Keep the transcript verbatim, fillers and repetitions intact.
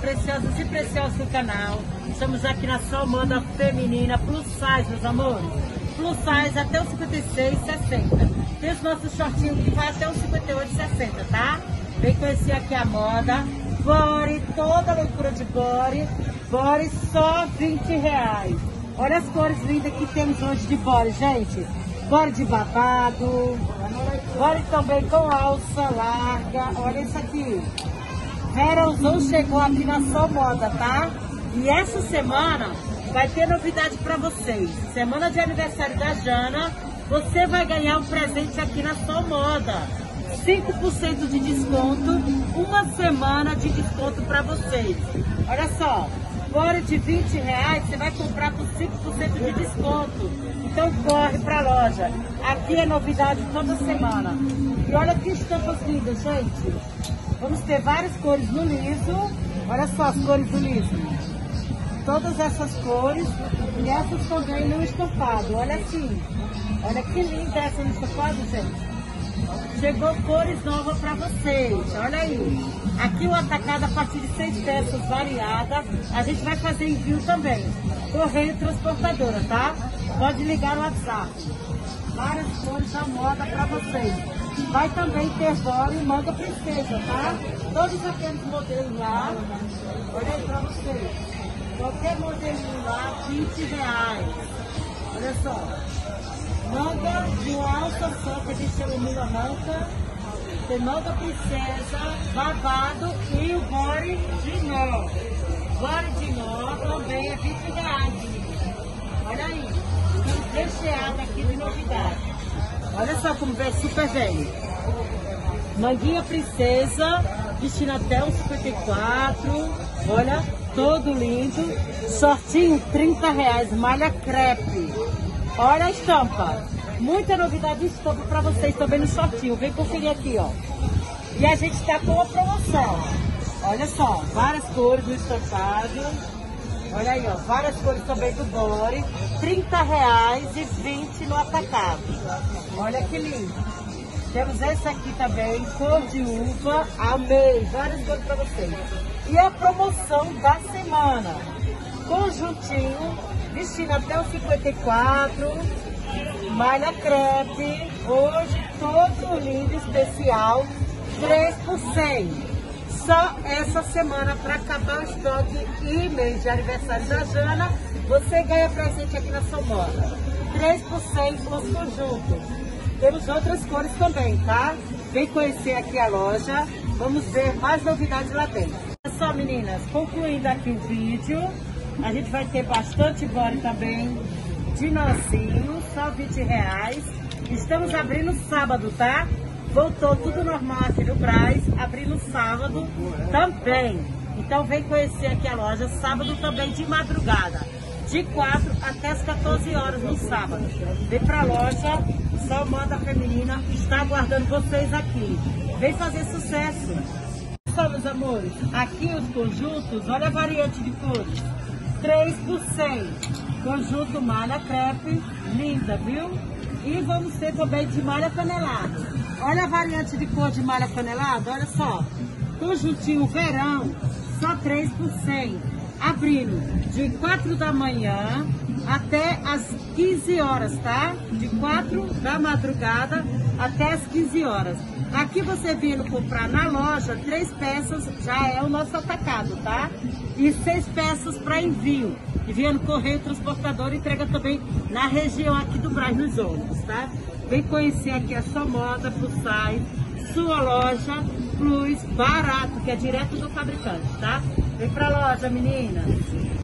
preciosas e preciosos do canal. Estamos aqui na Só Moda Feminina Plus Size, meus amores. Plus Size até os cinquenta e seis, sessenta. Tem os nossos shortinhos que vai até os cinquenta e oito, sessenta, tá? Vem conhecer aqui a moda. Body, toda a loucura de body. Body só vinte reais. Olha as cores lindas que temos hoje de body, gente. Body de babado. Body também com alça larga. Olha isso aqui. Verãozão chegou aqui na Só Moda, tá? E essa semana vai ter novidade pra vocês. Semana de aniversário da Jana, você vai ganhar um presente aqui na Só Moda. cinco por cento de desconto, uma semana de desconto pra vocês. Olha só, fora de vinte reais, você vai comprar por cinco por cento de desconto. Então corre pra loja. Aqui é novidade toda semana. E olha que estampas lindas, gente. Vamos ter várias cores no liso. Olha só as cores do liso. Todas essas cores. E essas também no estampado. Olha assim. Olha que linda essa no estampado, gente. Chegou cores novas para vocês. Olha aí. Aqui o atacado a partir de seis peças variada. A gente vai fazer envio também. Correio transportadora, tá? Pode ligar no WhatsApp. Várias cores da moda para vocês. Vai também ter body e manga princesa, tá? Todos aqueles modelos lá. Olha aí pra vocês. Qualquer modelinho lá, vinte reais. Olha só. Manga de alça só, que a gente chama mula manca. Tem manga princesa, babado e o body de nó. Body de nó também é vinte reais, gente. Olha aí. Recheado aqui de novidade. Olha só como vem super bem. Manguinha princesa, vestindo até os cinquenta e quatro. Olha, todo lindo. Shortinho, trinta reais, malha crepe. Olha a estampa. Muita novidade de estampa para vocês também no shortinho. Vem conferir aqui, ó. E a gente tá com a promoção. Olha só, várias cores do estampado. Olha aí, ó, várias cores também do body, trinta reais e vinte no atacado. Olha que lindo. Temos esse aqui também, cor de uva, amei, várias cores para vocês. E a promoção da semana, conjuntinho, vestindo até o cinquenta e quatro, malha crepe, hoje todo lindo, especial, três por cem. Só essa semana para acabar o estoque e mês de aniversário da Jana, você ganha presente aqui na Só Moda. três por cento nos conjuntos. Temos outras cores também, tá? Vem conhecer aqui a loja. Vamos ver mais novidades lá dentro. Olha só, meninas, concluindo aqui o vídeo, a gente vai ter bastante body também de nozinho, só vinte reais. Estamos abrindo sábado, tá? Voltou tudo normal aqui no Brás, abrindo sábado também. Então vem conhecer aqui a loja, sábado também de madrugada, de quatro até as quatorze horas no sábado. Vem pra loja, Só Moda Feminina está aguardando vocês aqui. Vem fazer sucesso. Olha só, meus amores, aqui os conjuntos, olha a variante de cores. três por cem. Conjunto malha crepe, linda, viu? E vamos ter também de malha canelada. Olha a variante de cor de malha canelada, olha só. Conjuntinho verão, só três por cem. Abrindo de quatro da manhã até as quinze horas, tá? De quatro da madrugada até as quinze horas. Aqui você vindo comprar na loja, três peças já é o nosso atacado, tá? E seis peças para envio. Enviando correio transportador, entrega também na região aqui do Brás, nos ônibus, tá? Vem conhecer aqui a Só Moda Plus Size, sua loja Plus, barato, que é direto do fabricante, tá? Vem pra loja, meninas!